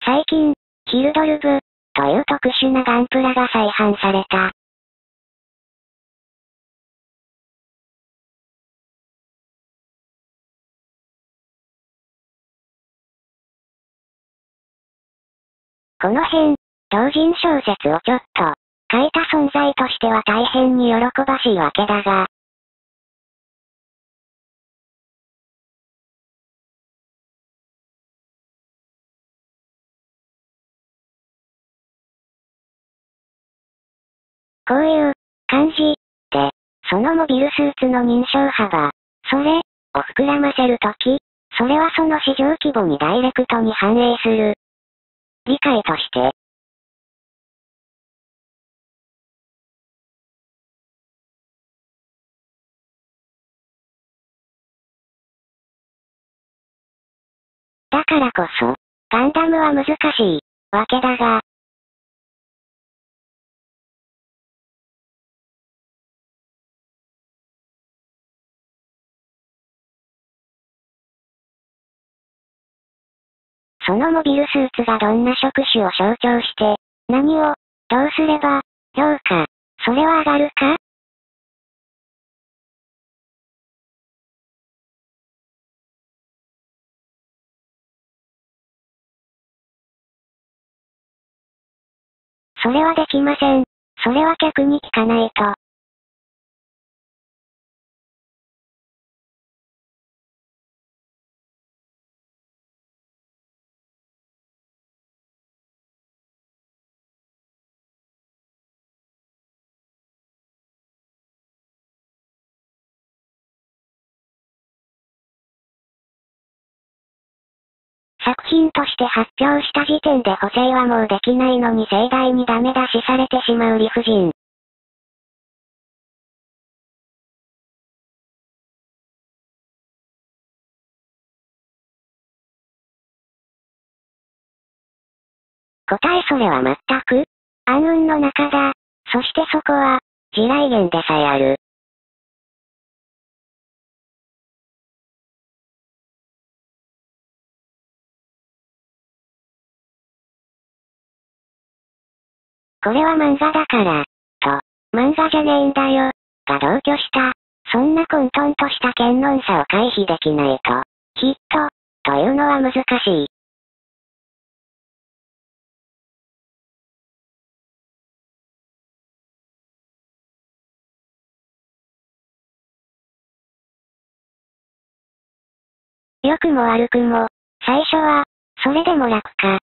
最近、ヒルドルブ、という特殊なガンプラが再販された。この辺、同人小説をちょっと、書いた存在としては大変に喜ばしいわけだが。こういう、感じ、で、そのモビルスーツの認証幅、それ、を膨らませるとき、それはその市場規模にダイレクトに反映する。理解として。だからこそ、ガンダムは難しい、わけだが。そのモビルスーツがどんな職種を象徴して、何を、どうすれば、評価、それは上がるか？それはできません。それは客に聞かないと。作品として発表した時点で補正はもうできないのに盛大にダメ出しされてしまう理不尽。答えそれは全く、暗雲の中だ。そしてそこは、地雷原でさえある。これは漫画だから、と、漫画じゃねえんだよ、が同居した。そんな混沌とした堅論さを回避できないと、ヒット、というのは難しい。良くも悪くも、最初は、それでも楽か。